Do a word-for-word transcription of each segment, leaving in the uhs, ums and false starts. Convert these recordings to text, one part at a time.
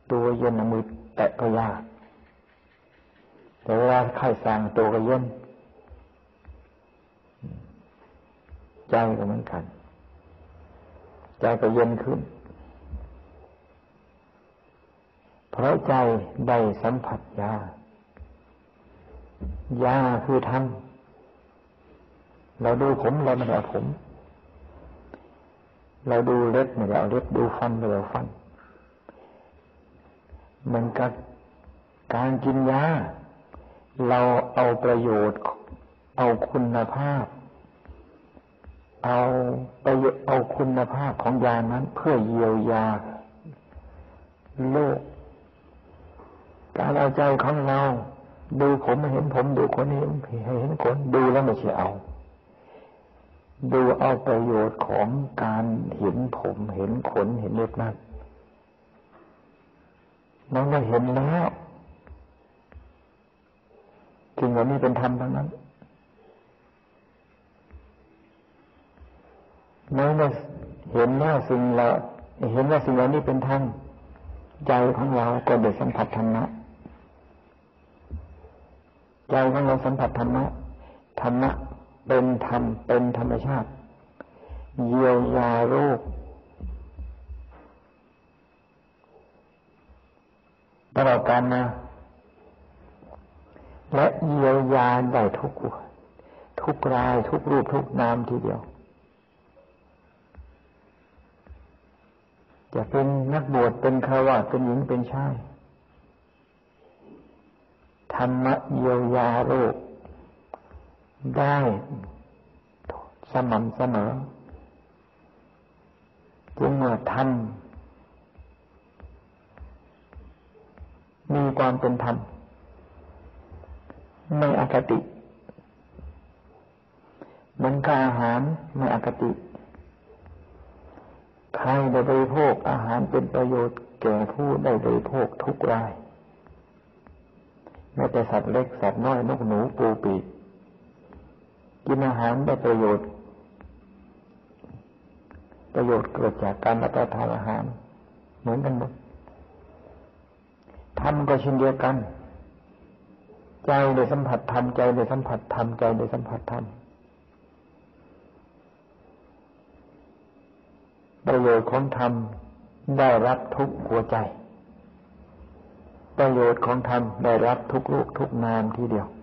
ตัวเย็นมือแตะก็ยากแต่เวลาไข้สั่งตัวก็เย็นใจก็เหมือนกันใจก็เย็นขึ้นเพราะใจได้สัมผัสยายาคือธรรมเราดูผมเราไม่ได้เอาผมเราดูเล็บไม่ได้เอาเล็บดูฟันไม่ได้เอาฟันมันกับการกินยาเราเอาประโยชน์เอาคุณภาพเอาประโยชน์เอาคุณภาพของยานั้นเพื่อเยียวยาโลกการเอาใจของเราดูผมไม่เห็นผมดูคนเห็นให้เห็นคนดูแล้วไม่ใช่เอาดูเอาประโยชน์ของการเห็นผมเห็นขนเห็นเล็บนั่นน้องก็เห็นแล้วจริงว่านี่เป็นธรรมทั้งนั้นน้องก็เห็นแล้วสิ่งเราเห็นว่าสิ่งเหล่านี้เป็นธรรมใจของเราก็ได้สัมผัสธรรมะใจของเราสัมผัสธรรมะธรรมะเป็นธรรมเป็นธรรมชาติเยียวยาโรคตลอดกาลมาและเยียวยาได้ทุกทุกรายทุกรูปทุกนามทีเดียวจะเป็นนักบวชเป็นฆราวาสเป็นหญิงเป็นชายธรรมะเยียวยาโรคได้สม่ำเสมอจึงเมื่อธรรมมีความเป็นธรรมไม่อคติมันก็อาหารไม่อคติใครได้บริโภคอาหารเป็นประโยชน์แก่ผู้ได้บริโภคทุกรายแม้แต่สัตว์เล็กสัตว์น้อยนกหนูปูปีกกินอาหารได้ประโยชน์ประโยชน์เกิดจากการรับประทานอาหารเหมือนกันหมดธรรมก็เช่นเดียวกันใจได้สัมผัสธรรมใจได้สัมผัสธรรมใจได้สัมผัสธรรมประโยชน์ของธรรมได้รับทุกหัวใจประโยชน์ของธรรมได้รับทุกรูปทุกนามทีเดียว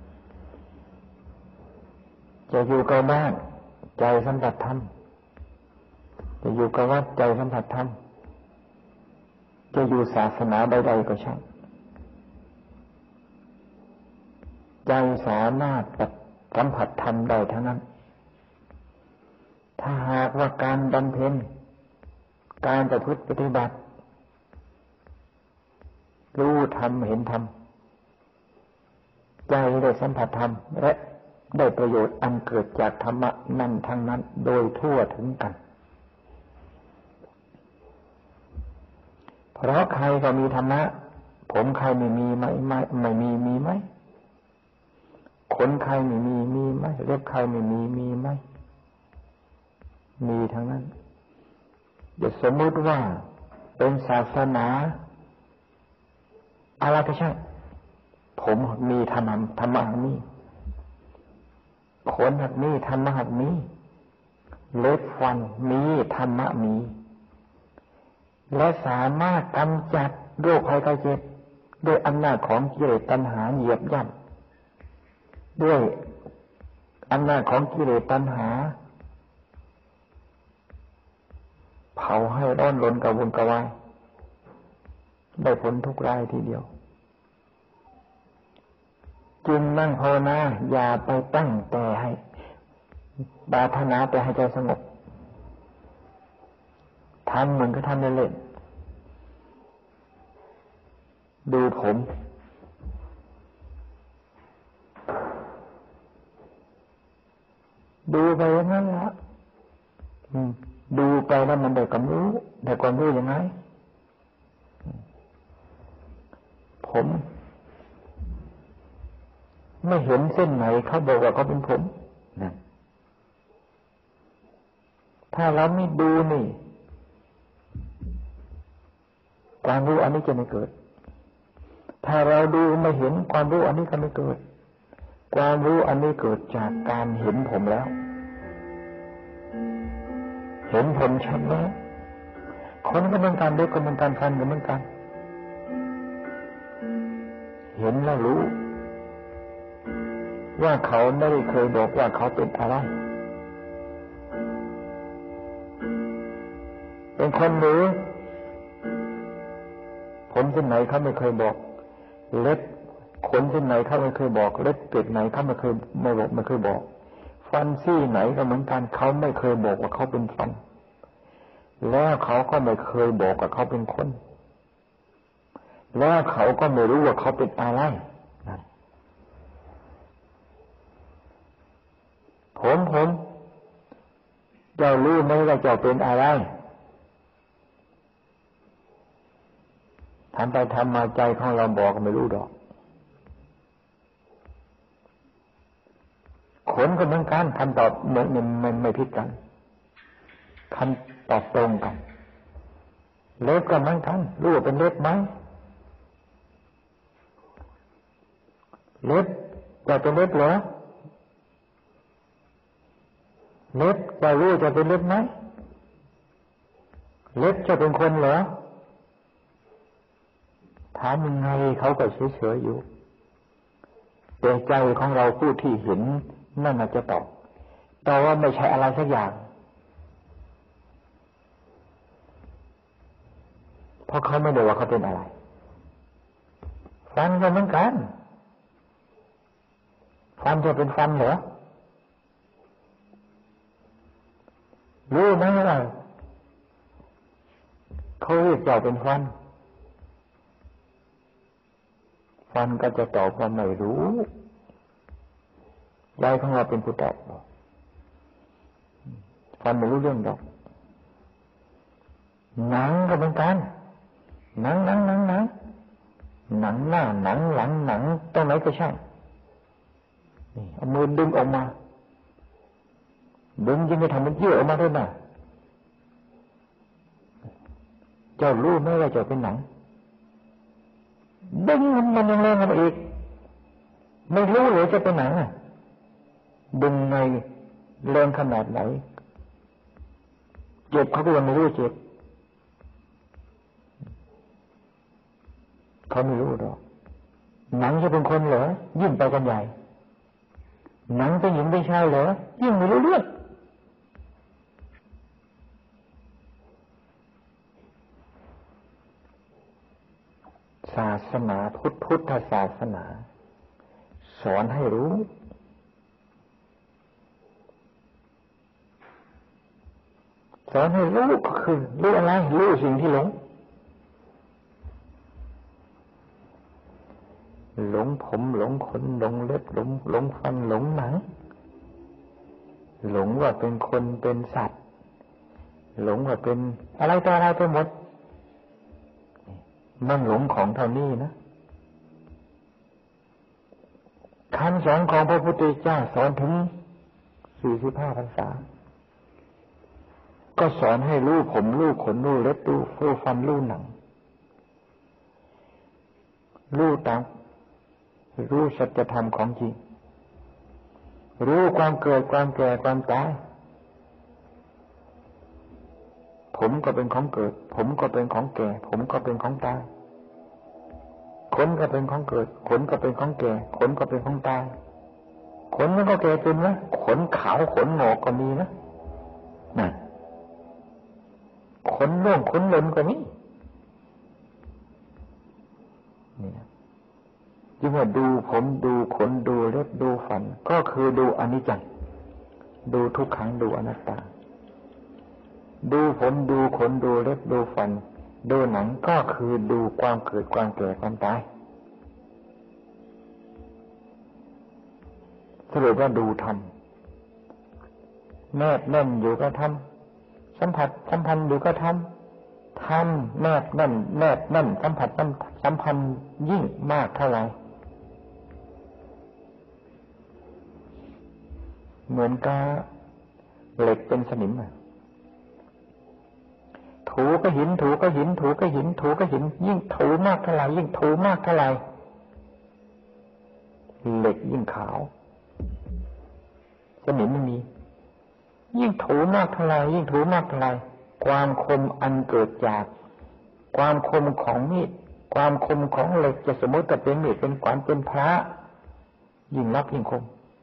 จะอยู่กับบ้านใจสัมผัสธรรมจะอยู่กับวัดใจสัมผัสธรรมจะอยู่ศาสนาใดๆก็ช่างใจสามารถสัมผัสธรรมได้ทั้งนั้นถ้าหากว่าการบำเพ็ญการประพฤติปฏิบัติรู้ธรรมเห็นธรรมใจได้สัมผัสธรรมและได้ประโยชน์อันเกิดจากธรรมะนั่นทั้งนั้นโดยทั่วถึงกันเพราะใครก็มีธรรมะผมใครไม่มีไหมไม่ไม่มีมีไหมขนใครไม่มีมีไหมเล็บใครไม่มีมีไหมมีทั้งนั้นเดี๋ยวสมมติว่าเป็นศาสนาอะไรก็ช่างผมมีธรรมะธรรมะนี้ขนหักนี้ธรรมะหักนี้เล็บฟันมีธรรมะมีและสามารถกำจัดโรคภัยไข้เจ็บด้วยอำนาจของกิเลสตัณหาเหยียบย่ำด้วยอำนาจของกิเลสตัณหาเผาให้ร้อนรนกระวนกระวายได้ผลทุกรายทีเดียวจึงนั่งภาวนาอย่าไปตั้งแต่ให้ปรารถนาแต่ให้ใจสงบทำเหมือนก็ทำเล่นๆดูผมดูไปอย่างนั้นละดูไปแล้วมันได้ความรู้ได้ความรู้ยังไงผมไม่เห็นเส้นไหนเขาบอกว่าเขาเป็นผมนะถ้าเราไม่ดูนี่กความรู้อันนี้จะไม่เกิดถ้าเราดูไม่เห็นความรู้อันนี้ก็ไม่เกิดความรู้อันนี้เกิดจากการเห็นผมแล้วเห็นผมชัดแล้วคนก็เหมือนกันเด็กก็เหมือนกันฟันก็เหมือนกันเห็นแล้วรู้ว่าเขาไม่ได้เคยบอกว่าเขาเป็นอะไรเป็นคนหรือผมเส้นไหนเขาไม่เคยบอกเล็บขนเส้นไหนเขาไม่เคยบอกเล็บเกล็ดไหนเขาไม่เคยไม่บอกไม่เคยบอกฟันซี่ไหนก็เหมือนกันเขาไม่เคยบอกว่าเขาเป็นฟันแล้วเขาก็ไม่เคยบอกว่าเขาเป็นคนแล้วเขาก็ไม่รู้ว่าเขาเป็นอะไรผมผมเจ้ารู้ไหมว่าเจ้าเป็นอะไรทำไปทำมาใจของเราบอกไม่รู้ดอกขนก็เหมือนกันคำตอบเหมือนมันไม่ผิดกันคำตอบตรงกันเล็บก็เหมือนกันรู้ว่าเป็นเล็บไหมเล็บจะเป็นเล็บเหรอเล็บจะรู้จะเป็นเล็บไหมเล็บจะเป็นคนเหรอถามยังไงเขาก็เฉยๆอยู่แต่ใจของเราผู้ที่เห็นนั่นน่ะจะตอบแต่ว่าไม่ใช่อะไรสักอย่างเพราะเขาไม่ได้ว่าเขาเป็นอะไรฟันก็เหมือนกันฟันจะเป็นฟันเหรอรู้ไหมล่ะเขาเรียกเจ้าเป็นฟันฟันก็จะตอบว่าไม่รู้ใจของเราเป็นผู้ตอบฟันไม่รู้เรื่องดอกหนังก็เหมือนกันหนังหนังหนังหนังหนังหน้าหนังหลังหนังตรงไหนก็ช่างนี่เอามือดึงออกมาดึงยังไม่ทำมันเยื่อออกมาด้วยนะเจ้ารู้ไหมว่าเจ้าเป็นหนังดึงมันยังแรงกันอีกไม่รู้เลยจะเป็นหนังอ่ะดึงในแรงขนาดไหนเจ็บเขาก็ยังไม่รู้เจ็บเขาไม่รู้หรอกหนังจะเป็นคนเหรอยิ่งไปกันใหญ่หนังเป็นหญิงเป็นชายเหรอยิ่งไม่รู้เรื่องศาสนาพุทธพุทธศาสนาสอนให้รู้สอนให้รู้ก็คือรู้อะไรรู้สิ่งที่หลงหลงผมหลงขนหลงเล็บหลงหลงฟันหลงหนังหลงว่าเป็นคนเป็นสัตว์หลงว่าเป็นอะไรต่ออะไรไปหมดมันหลงของเท่านี้นะคำสอนของพระพุทธเจ้าสอนถึงสี่สิบห้าพรรษาก็สอนให้รู้ผมรู้ขนรู้เล็บรู้รู้ฟันรู้หนังรู้ตามรู้สัจธรรมของจริงรู้ความเกิดความแก่ความตายผมก็เป็นของเกิดผมก็เป็นของแก่ผมก็เป็นของตายขนก็เป็นของเกิดขนก็เป็นของแก่ขนก็เป็นของตายขนมันก็แก่เป็นนะขนขาวขนหงอกก็มีนะนั่นขนร่วงขนหล่นก็มีเนี่ยจึงว่าดูผมดูขนดูเล็บดูฟันก็คือดูอนิจจังดูทุกขังดูอนัตตาดูผมดูขนดูเล็บดูฟันดูหนังก็คือดูความเกิดความแก่ความตายสรุปว่าดูธรรมแนบแน่นอยู่กับธรรมสัมผัสสัมพันธ์อยู่กับธรรมธรรมแนบแน่นแนบแน่นสัมผัสสัมพันธ์ยิ่งมากเท่าไหร่เหมือนกับเหล็กเป็นสนิมถูถูก็หินถูก็หินถูก็หินถูก็หินยิ่งถูมากเท่าไหร่ยิ่งถูมากเท่าไหร่เหล็กยิ่งขาวสนิมไม่มียิ่งถูมากเท่าไหร่ยิ่งถูมากเท่าไหร่ความคมอันเกิดจากความคมของมีดความคมของเหล็กจะสมมติแต่เป็นมีดเป็นขวานเป็นพระยิ่งรับยิ่งคม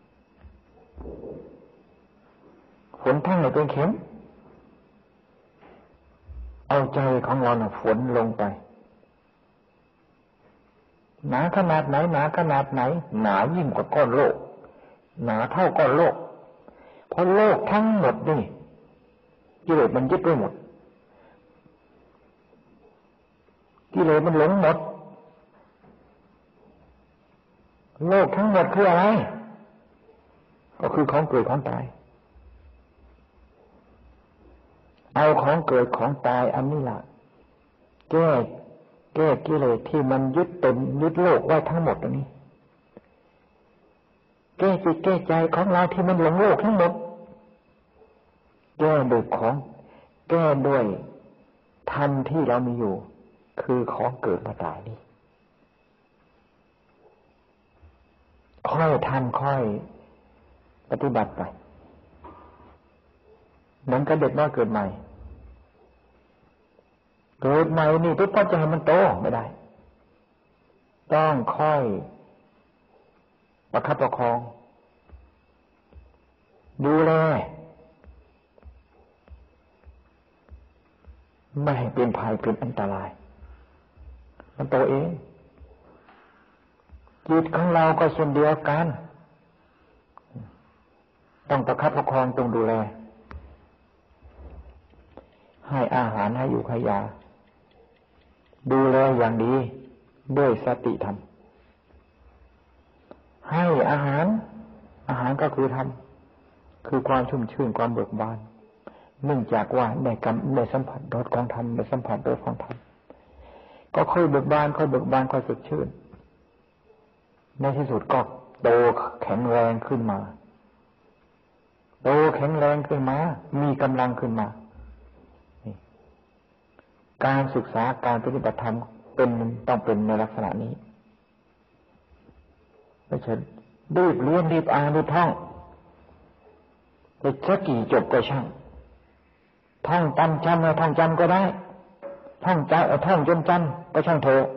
ฝนแท่งเลยเป็นเข็มเอาใจของเราน่ะฝนลงไปหนาขนาดไหนหนาขนาดไหนหนายิ่งกว่าก้อนโลกหนาเท่าก้อนโลกเพราะโลกทั้งหมดนี่กิเลสมันยึดไว้หมดกิเลสมันหลงหมดโลกทั้งหมดคืออะไรก็คือของเกิดของตายเอาของเกิดของตายอันนี้ล่ะแก้แก้กิเลสที่มันยึดตนยึดโลกไว้ทั้งหมดอันนี้แก้จิตแก้ใจของเราที่มันหลงโลกทั้งหมดแก้ด้วยของแก้ด้วยธรรมที่เรามีอยู่คือของเกิดมาตายนี่ค่อยทำค่อยปฏิบัติไปเหมือนกับเด็กน้อยเกิดใหม่เกิดใหม่นี่ปุ๊บก็จะให้มันโตไม่ได้ต้องค่อยประคับประคองดูแลไม่ให้เป็นภัยเป็นอันตรายมันโตเองจิตของเราก็เช่นเดียวกันต้องประคับประคองต้องดูแลให้อาหารให้อยู่ให้ยาดูแลอย่างดีด้วยสติธรรมให้อาหารอาหารก็คือธรรมคือความชุ่มชื่นความเบิกบานเนื่องจากว่าได้กำได้สัมผัสรสของธรรมได้สัมผัสรสของธรรมก็ค่อยเบิกบานค่อยเบิกบานค่อยสดชื่นในที่สุดก็โตแข็งแรงขึ้นมาโตแข็งแรงขึ้นมามีกำลังขึ้นมาการศึกษาการปฏิบัติธรรมเป็นต้องเป็นในลักษณะนี้ไม่ใช่รีบเรียนรีบอ่านรีบท่องไปสักกี่จบก็ช่างท่องจำจำเอาท่องจำก็ได้ท่องใจเอาท่องจนจำก็ช่างเถอะ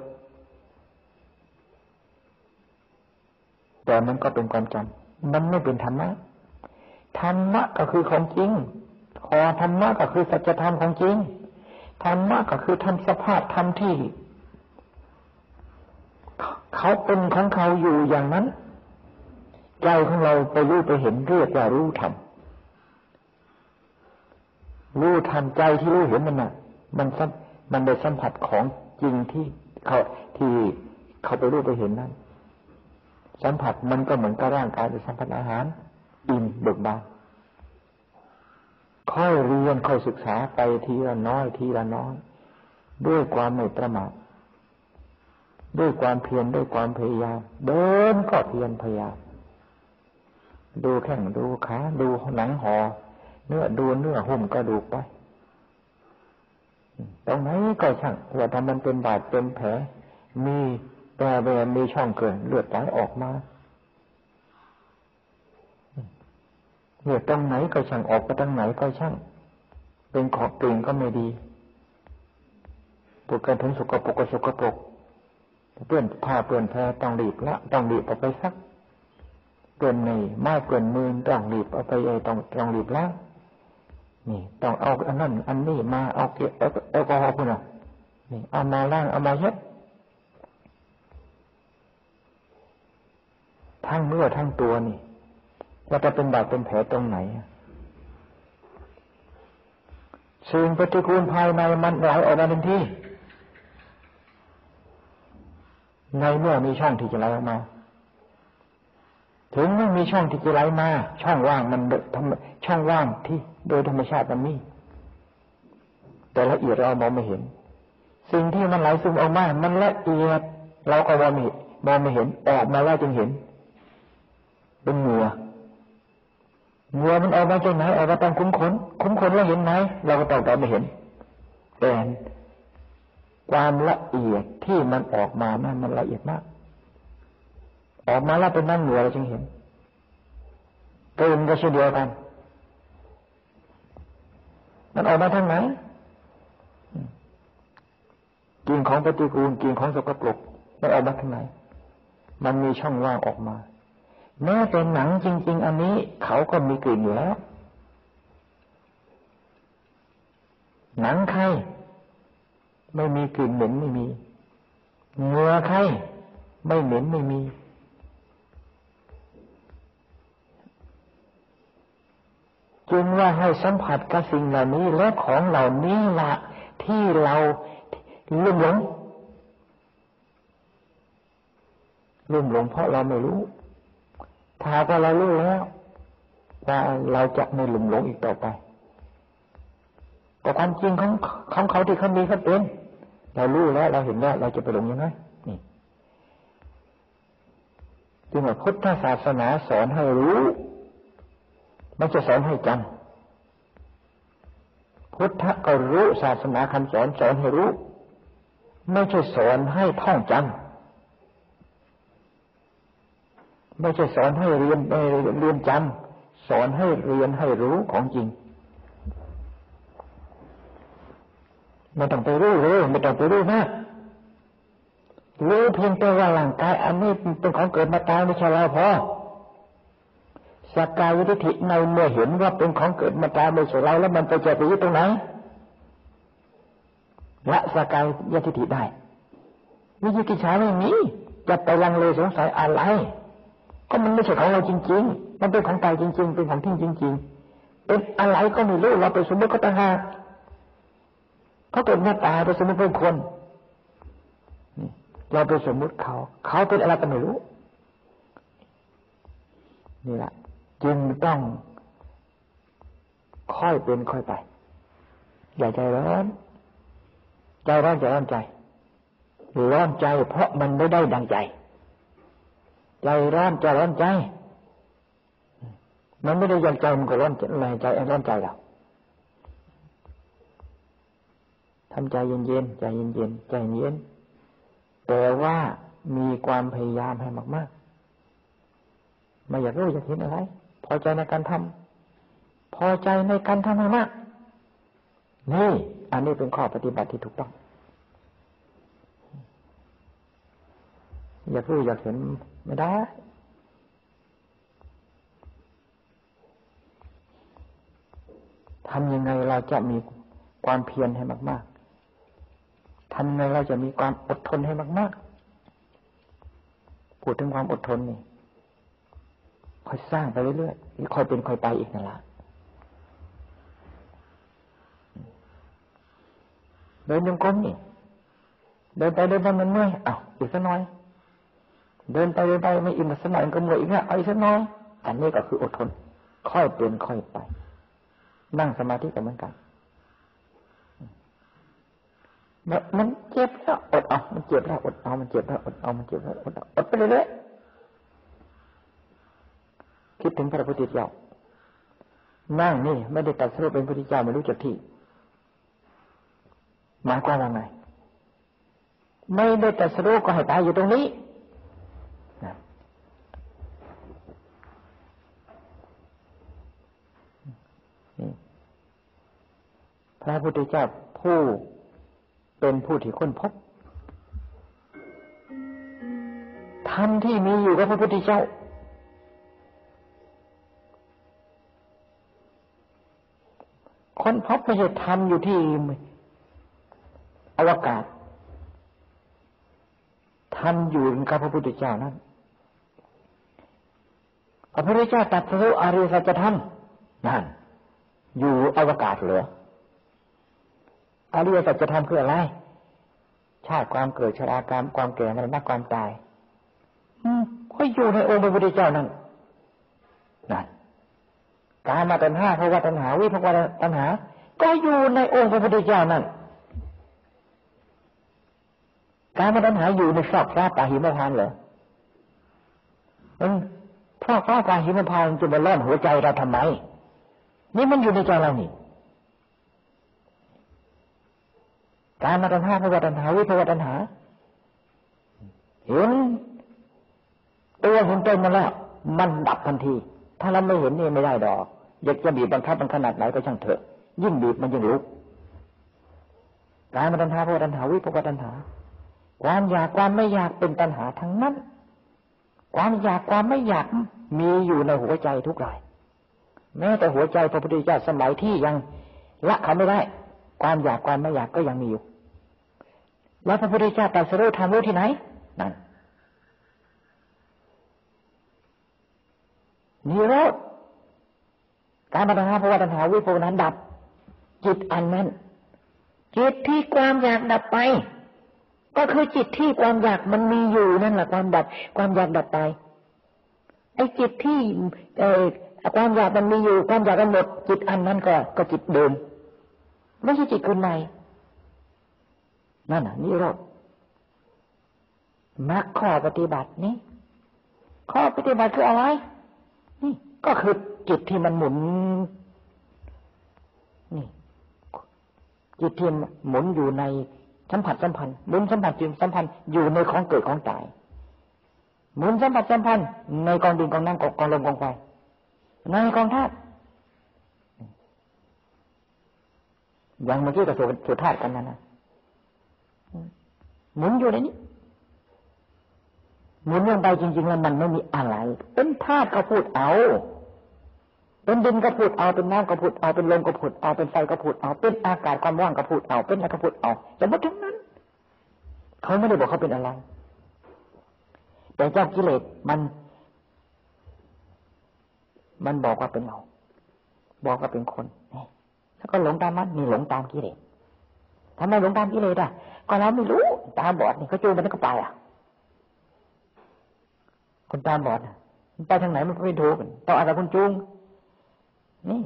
แต่มันก็เป็นความจำมันไม่เป็นธรรมะธรรมะก็คือของจริงขอธรรมะก็คือสัจธรรมของจริงธรรมะก็คือธรรมสภาพธรรมที่เขาเป็นของเขาอยู่อย่างนั้นใจของเราไปรู้ไปเห็นเรียกว่ารู้ธรรมรู้ธรรมใจที่รู้เห็นมันน่ะมันมันได้สัมผัสของจริงที่เขาที่เขาไปรู้ไปเห็นนั้นสัมผัสมันก็เหมือนกับร่างกายไปสัมผัสอาหารอิ่มเบิกบานค่อยเรียนค่อยศึกษาไปทีละน้อยทีละน้อยด้วยความไม่ประมาทด้วยความเพียรด้วยความพยายามเดินก็เพียรพยายามดูแข้งดูขาดูหนังห่อเนื้อดูเนื้อหุ้มกระดูกไปตรงไหนก็ช่างว่าถ้ามันเป็นบาดเป็นแผลมีแผลแผลมีช่องเกินเลือดไหลออกมาเลือดตรงไหนก็ช่างออกไปทางไหนก็ช่างเป็นขอบกลิ่นก็ไม่ดีปวดกันถึงสกปรกก็สกปรกเปื้อนผ้าเปื้อนแพรต้องรีบละต้องรีบเอาไปซักเปื้อนในไม้เปื้อนมือต้องรีบเอาไปไอ้ต้องต้องรีบล้างนี่ต้องเอาอันนั้นอันนี้มาเอาเกล็ดแอลกอฮอล์พุ่นน่ะนี่เอามาล้างเอามาเช็ดทั้งเนื้อทั้งตัวนี่แล้วจะเป็นบาดเป็นแผลตรงไหนสิ่งปฏิกูลภายในมันไหลออกมาทันทีในเมื่อมีช่องที่จะไหลออกมาถึงไม่มีช่องที่จะไหลมาช่องว่างมันช่องว่างที่โดยธรรมชาติมันมีแต่ละเอียดเรามองไม่เห็นสิ่งที่มันไหลซึมออกมามันละเอียดเราก็มองไม่มองไม่เห็นออกมาแล้วจึงเห็นเป็นเหงื่อเหงื่อมันออกมาจากไหนออกมาตามคุ้มขนคุ้มขนเราเห็นไหมเราก็ต้องแต่ไม่เห็นแต่ความละเอียดที่มันออกมานั้นมันละเอียดมากออกมาแล้วเป็นน้ำเหนือเราจึงเห็นกลิ่นก็เช่นเดียวกันมันออกมาทางไหนกลิ่นของปฏิกูลกลิ่นของสกปรกมันออกมาทางไหนมันมีช่องว่างออกมาแม้แต่หนังจริงๆอันนี้เขาก็มีกลิ่นอยู่แล้วหนังใครไม่มีกลิ่นเหม็นไม่มีเหงื่อใครไม่เหม็นไม่มีจึงว่าให้สัมผัสกับสิ่งเหล่านี้และของเหล่านี้ละที่เราลุ่มหลงลุ่มหลงเพราะเราไม่รู้ถ้าว่าเรารู้แล้วว่าเราจะไม่ลุ่มหลงอีกต่อไปแต่ความจริงของของเขาที่เขามีเขาเป็นเรารู้แล้วเราเห็นแล้วเราจะไปหลงยังไงนี่จึงว่าพุทธศาสนาสอนให้รู้ไม่ใช่สอนให้จำพุทธก็รู้ศาสนาคำสอนสอนให้รู้ไม่ใช่สอนให้ท่องจำไม่ใช่สอนให้เรียนเรียนจำสอนให้เรียนให้รู้ของจริงไม่ต้องไปรู้เลยไม่ต้องไปรู้มากรู้เพียงแต่ว่าร่างกายอันนี้เป็นของเกิดมาตายไม่ใช่เราพอสักกายทิฏฐิในเมื่อเห็นว่าเป็นของเกิดมาตายไม่ใช่เราแล้วมันไปจะไปยึดตรงไหนละสักกายทิฏฐิได้วิจิกิจฉาไม่มีจะไปลังเลสงสัยอะไรก็มันไม่ใช่ของเราจริงๆมันเป็นของตายจริงๆเป็นของทิ้งจริงๆเป็นอะไรก็ไม่รู้เราไปสมมติก็ต่างหากเขาเกิดมาตายไปสมมติเป็นคนเราไปสมมติเขาเขาเป็นอะไรก็ไม่รู้นี่แหละจึงต้องค่อยเป็นค่อยไปอย่าใจร้อนใจร้อนใจร้อนใจร้อนใจเพราะมันไม่ได้ดังใจใจร้อนใจร้อนใจมันไม่ได้ดังใจมันก็ร้อนใจใจร้อนใจเราทำใจเย็นๆใจเย็นๆใจเย็นแต่ว่ามีความพยายามให้มากๆไม่อยากรู้อยากเห็นอะไรพอใจในการทำพอใจในการทำให้มากนี่อันนี้เป็นข้อปฏิบัติที่ถูกต้องอยากรู้อยากเห็นไม่ได้ทำยังไงเราจะมีความเพียรให้มากๆทำยังไงเราจะมีความอดทนให้มากๆพูดถึงความอดทนนี่ค่อยสร้างไปเรื่อยๆค่อยเป็นค่อยไปอีกนั่นแหละเดินจงกรมนี่เดินไปเดินไปมันเมื่อยอ้าวอีกสักหน่อยเดินไปเดินไปไม่อิ่มสักหน่อยก็เมื่อยอีกแล้วเอาอีกสักหน่อยอันนี้ก็คืออดทนค่อยเป็นค่อยไปนั่งสมาธิก็เหมือนกันมันเจ็บแล้วอดเอามันเจ็บแล้วอดเอามันเจ็บแล้วอดเอามันเจ็บแล้วอดเอาอดไปเรื่อยๆคิดถึงพระพุทธเจ้านั่งนี่ไม่ได้ตรัสรู้เป็นพระพุทธเจ้าไม่รู้จักที่หมายความว่าไงไม่ได้ตรัสรู้ก็ให้ตายอยู่ตรงนี้พระพุทธเจ้าผู้เป็นผู้ที่ค้นพบธรรมที่มีอยู่กับพระพุทธเจ้าค้นพบไม่ใช่ธรรมอยู่ที่อวกาศธรรมอยู่กับพระพุทธเจ้านั้นพระพุทธเจ้าตรัสรู้อริยสัจธรรมนั่นอยู่อวกาศเหรออริยสัจธรรมคืออะไรชาติความเกิดชราการความแก่มรณะความตายอืมก็อยู่ในองค์พระพุทธเจ้านั่นนั่นกามตัณหาภวตัณหาวิภวตัณหาก็อยู่ในองค์พระพุทธเจ้านั่นกามตัณหาอยู่ในฟากฟ้าป่าหิมพานต์เหรออืมฟากฟ้าป่าหิมพานต์จะมาล่อนหัวใจเราทำไมนี่มันอยู่ในใจเรานี่การมาตัณหาภวตัณหาวิภวตัณหาเห็นตัวเห็นตนมาแล้วมันดับทันทีถ้าเราไม่เห็นนี่ไม่ได้ดอกอยากจะบีบบังคับมันขนาดไหนก็ช่างเถอะยิ่งบีบมันยิ่งลุกการมาตัณหาภวตัณหาวิภวตัณหาความอยากความไม่อยากเป็นตัณหาทั้งนั้นความอยากความไม่อยากมีอยู่ในหัวใจทุกรายแม้แต่หัวใจพระพุทธเจ้าสมัยที่ยังละเขาไม่ได้ความอยากความไม่อยากก็ยังมีอยู่แล้วพระพุทธเจ้าตรัสรู้ธรรมรู้ที่ไหนนั่นนิโรธการมาตัณหาภวตัณหาวิภวนั้นดับจิตอันนั้นจิตที่ความอยากดับไปก็คือจิตที่ความอยากมันมีอยู่นั่นแหละความดับความอยากดับไปไอ้จิตที่เอ่อความอยากมันมีอยู่ความอยากมันหมดจิตอันนั้นก็ก็จิตเดิมไม่ใช่จิตคนใหม่นั่นน่ะนิโรธมรรคข้อปฏิบัตินี้ข้อปฏิบัติคืออะไรนี่ก็คือจิตที่มันหมุนนี่จิตที่หมุนอยู่ในสัมผัสสัมพันธ์หมุนสัมผัสจิตสัมพันธ์อยู่ในของเกิดของตายหมุนสัมผัสสัมพันธ์ในกองดินกองน้ำกองลมกองไฟในกองธาตุอย่างเมื่อกี้กับสุธาตุกันนั่นนะหมุนอยู่ในนี้หมุนลงไปจริงๆแล้วมันไม่มีอะไรเป็นธาตุก็พูดเอาเป็นดินก็พูดเอาเป็นน้ำก็พูดเอาเป็นลมก็พูดเอาเป็นไฟก็พูดเอาเป็นอากาศความว่างก็พูดเอาเป็นอะไรก็พูดเอาแต่หมดทั้งนั้นเขาไม่ได้บอกเขาเป็นอะไรแต่เจ้ากิเลสมันมันบอกว่าเป็นเราบอกว่าเป็นคนแล้วก็หลงตามมันมีหลงตามกิเลสทำไมหลงตามกิเลสอ่ะก็เราไม่รู้ตาบอดนี่เขาจูงไปแล้วก็ไปอ่ะคนตาบอดมันไปทางไหนมันไม่ถูกต้องอาศัยคนจูงนี่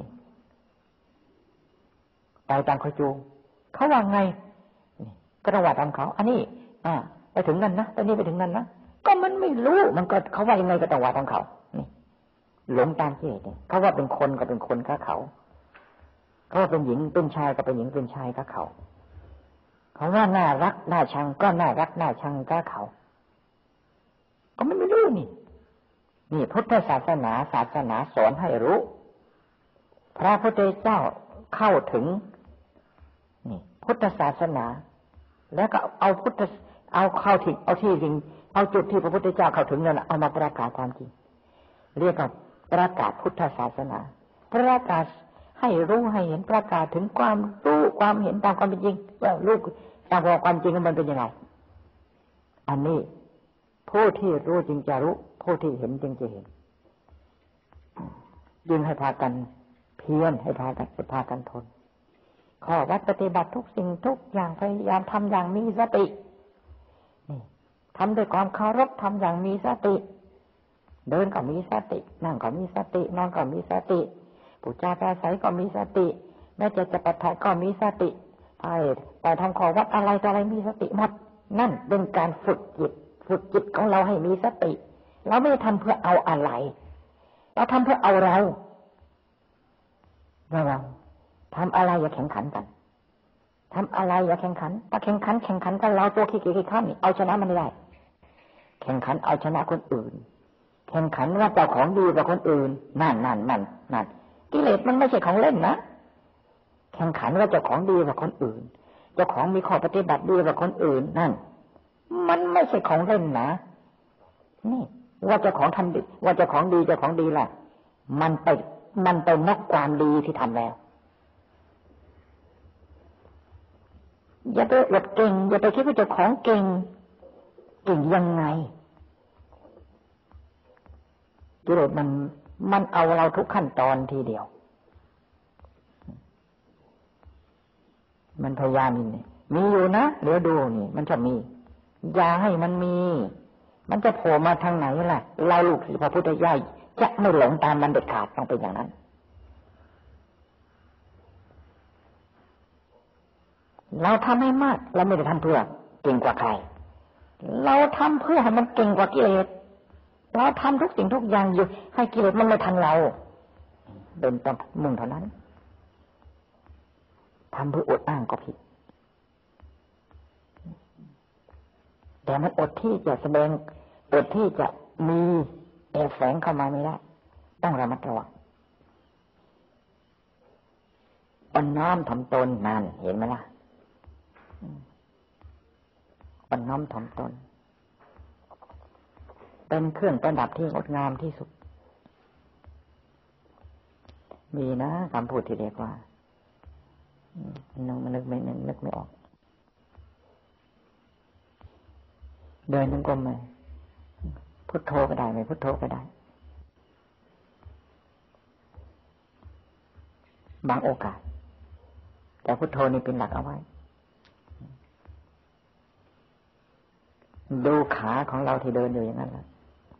ไปตามเขาจูงเขาว่าไงก็ต้องว่าตามเขาอันนี้อ่าไปถึงนั่นนะตอนนี้ไปถึงนั่นนะก็มันไม่รู้มันก็เขาว่ายังไงก็ต้องว่าตามเขานี่หลงตามกิเลสเนี่ยเขาว่าเป็นคนก็เป็นคนก็เขาเขาว่าเป็นหญิงเป็นชายก็เป็นหญิงเป็นชายก็เขาเขาว่าน่ารักน่าชังก็น่ารักน่าชังก็เขาก็ไม่ไม่รู้นี่นี่พุทธศาสนาศาสนาสอนให้รู้พระพุทธเจ้าเข้าถึงนี่พุทธศาสนาแล้วก็เอาพุทธเอาเข้าถึงเอาที่จริงเอาจุดที่พระพุทธเจ้าเข้าถึงนั่นเอามาประกาศความจริงเรียกว่าประกาศพุทธศาสนาประกาศให้รู้ให้เห็นประกาศถึงความรู้ความเห็นตามความเป็นจริงว่ารู้ตามความจริงมันเป็นยังไงอันนี้ผู้ที่รู้จริงจะรู้ผู้ที่เห็นจริงจะเห็นจึงให้พากันเพียรให้พากันพากันทนข้อวัดปฏิบัติทุกสิ่งทุกอย่างพยายามทำอย่างมีสตินี่ทำด้วยความเคารพทำอย่างมีสติเดินก็มีสตินั่งก็มีสตินอนก็มีสติพูดจาปราศัยก็มีสติแม้จะจะปฏิบัติก็มีสติไปไปทำข้อวัดอะไรต่ออะไรมีสติหมดนั่นเป็นการฝึกจิตฝึกจิตของเราให้มีสติเราไม่ได้ทำเพื่อเอาอะไรเราทำเพื่อเอาเราเราทำอะไรอย่าแข่งขันกันทำอะไรอย่าแข่งขันถ้าแข่งขันแข่งขันกันเราตัวขี้เกียจขี้ข้านนี่เอาชนะมันไม่ได้แข่งขันเอาชนะคนอื่นแข่งขันว่าเจ้าของดีกว่าคนอื่นนั่นนั่นนั่นนั่นกิเลสมันไม่ใช่ของเล่นนะแข่งขันว่าเจ้าของดีกว่าคนอื่นเจ้าของมีข้อปฏิบัติดีกว่าคนอื่นนั่นมันไม่ใช่ของเล่นนะนี่ว่าเจ้าของทำดีว่าเจ้าของดีเจ้าของดีแหละมันไปมันไปนอกความดีที่ทำแล้วอย่าไปอวดเก่งอย่าไปคิดว่าเจ้าของเก่งเก่งยังไงกิเลสมันมันเอาเราทุกขั้นตอนทีเดียวมันพยายามนี่มีอยู่นะเดี๋ยวดูนี่มันจะมีอย่าให้มันมีมันจะโผล่มาทางไหนล่ะเราลูกศิษย์พระพุทธเจ้าจะไม่หลงตามมันเด็ดขาดต้องเป็นอย่างนั้นเราทำให้มากเราไม่ได้ทำเพื่อเก่งกว่าใครเราทำเพื่อให้มันเก่งกว่ากิเลสเราทำทุกสิ่งทุกอย่างอยู่ให้กิเลสมันไม่ทันเราเป็นต้นมุ่งเท่านั้นทำเพื่ออวดอ้างก็ผิดแต่มันอดที่จะแสดงอดที่จะมีแอบแฝงเข้ามาไม่ได้ต้องระมัดระวังอ่อนน้อมถ่อมตนนั่นเห็นไหมล่ะอ่อนน้อมถ่อมตนเป็นเครื่องประดับที่งดงามที่สุดมีนะคำพูดที่เรียกว่านึกนึกไม่นึกนึกไม่ออกเดินจงกรมไหมพุทโธก็ได้ไหมพุทโธก็ได้บางโอกาสแต่พุทโธนี่เป็นหลักเอาไว้ดูขาของเราที่เดินอยู่อย่างนั้นแหละ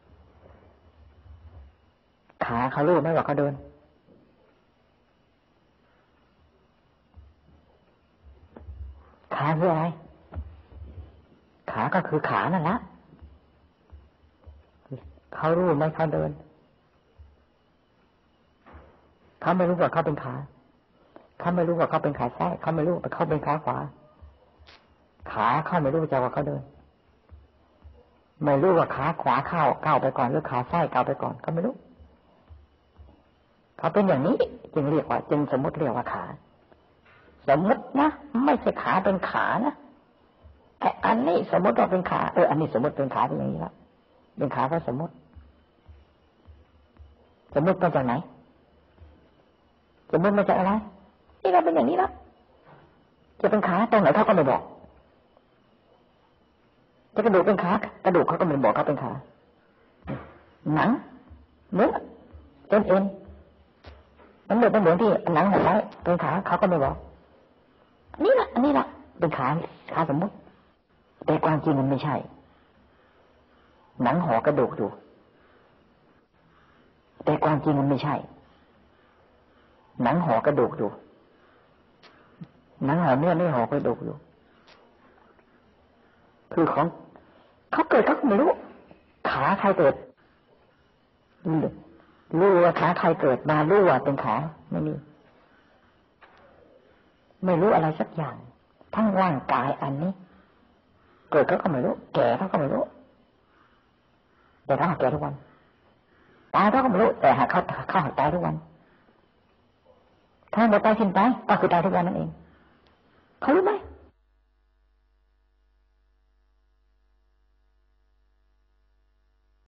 ขาเขารู้ไหมว่าเขาเดินขาคืออะไรขาก็คือขานั่นแหละเขารู้ไหมเขาเดินเขาไม่รู้ว่าเขาเป็นขาเขาไม่รู้ว่าเขาเป็นขาซ้ายเขาไม่รู้ว่าเขาเป็นขาขวาขาเขาไม่รู้จะว่าเขาเดินไม่รู้ว่าขาขวาเข้าก้าวไปก่อนหรือขาซ้ายก้าวไปก่อนเขาไม่รู้เขาเป็นอย่างนี้จึงเรียกว่าจึงสมมติเรียกว่าขาสมมตินะไม่ใช่ขาเป็นขานะไอ้อันนี้สมมติว่าเป็นขาเอออันนี้สมมติเป็นขาเป็นอย่างนี้แล้วเป็นขาเพราะสมมติสมมติมาจากไหนสมมติมาจากอะไรนี่เราเป็นอย่างนี้แล้วจะเป็นขาตรงไหนเขาก็ไม่บอกจะกระดูกเป็นขากระดูกเขาก็ไม่บอกเขาเป็นขาหนังเนื้อเส้นเอ็นมันเหมือนเป็นเหมือนที่หนังหัวไว้เป็นขาเขาก็ไม่บอกนี่แหละอันนี้แหละเป็นขาขาสมมติแต่ความจริงมันไม่ใช่หนังห่อกระดูกอยู่แต่ความจริงมันไม่ใช่หนังห่อกระดูกอยู่หนังห่อเนื้อไม่ห่อกระดูกอยู่คือของเขาเกิดเขาไม่รู้ขาใครเกิดรู้ว่าขาใครเกิดมารู้ว่าเป็นขาไม่มีไม่รู้อะไรสักอย่างทั้งร่างกายอันนี้เกิดเขาก็ไม่รู้แก่เขาก็ไม่รู้แต่เขาหาแก่ทุกวันตายเขาก็ไม่รู้แต่หาเขาเขาหาตายทุกวันถ้าหมดตายสิ้นไปก็คือตายทุกวันนั่นเองเขารู้ไหม